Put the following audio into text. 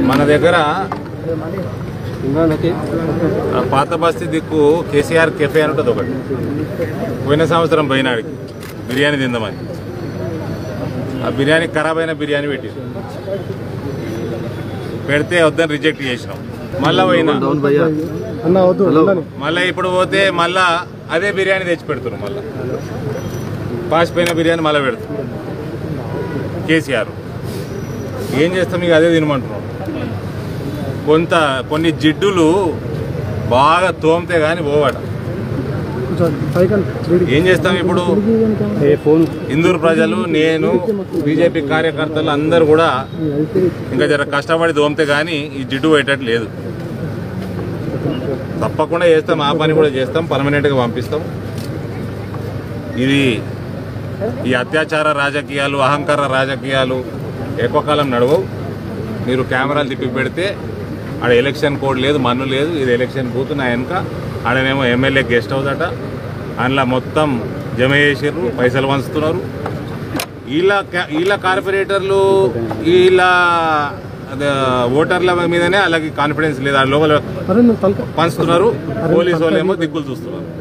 మన దగ్గర పాత బస్తీ దిక్కు కేసీఆర్ కెఫే అని ఉంటుంది ఒకటి. పోయిన సంవత్సరం పోయినాడికి బిర్యానీ తిందామని ఆ బిర్యానీ ఖరాబ్ అయిన బిర్యానీ పెడితే వద్దని రిజెక్ట్ చేసినాం. మళ్ళా పోయినా మళ్ళీ ఇప్పుడు పోతే మళ్ళా అదే బిర్యానీ తెచ్చి పెడుతున్నాం. మళ్ళా పాసిపోయిన బిర్యానీ మళ్ళీ పెడుతున్నాం. కేసీఆర్ ఏం చేస్తాం, ఇక అదే తినమంటున్నాం. కొన్ని జిడ్డులు బాగా తోమితే కానీ పోవాట. ఏం చేస్తాం ఇప్పుడు? ఇందూరు ప్రజలు, నేను, బీజేపీ కార్యకర్తలు అందరూ కూడా ఇంకా జర కష్టపడి తోమితే కానీ ఈ జిడ్డు పోయేటట్టు లేదు. తప్పకుండా చేస్తాం, ఆ పని కూడా చేస్తాం, పర్మనెంట్గా పంపిస్తాం. ఈ అత్యాచార రాజకీయాలు, అహంకార రాజకీయాలు ఎక్కువ కాలం నడవవు. మీరు కెమెరాలు తిప్పి పెడితే ఆడ ఎలక్షన్ కోడ్ లేదు, మన్ను లేదు. ఇది ఎలక్షన్ బూత్ నా వెనుక. ఆడనేమో ఎమ్మెల్యే గెస్ట్ హౌస్ అట. అందులో మొత్తం జమ చేసారు, పైసలు పంచుతున్నారు. వీళ్ళ కార్పొరేటర్లు, వీళ్ళ ఓటర్ల మీదనే అలాగే కాన్ఫిడెన్స్ లేదు. ఆ లోపల పంచుతున్నారు. పోలీసు వాళ్ళు ఏమో దిక్కులు చూస్తున్నారు.